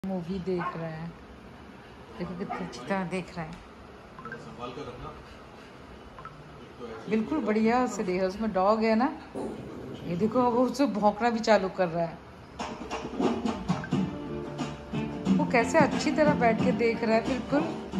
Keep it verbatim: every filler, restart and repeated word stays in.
Movie देख रहा है। देखो कितनी अच्छी तरह देख रहा है। बिल्कुल बढ़िया से देखा। उसमें डॉग है ना, ये देखो वो उससे भौंकना भी चालू कर रहा है। वो कैसे अच्छी तरह बैठ के देख रहा है बिल्कुल।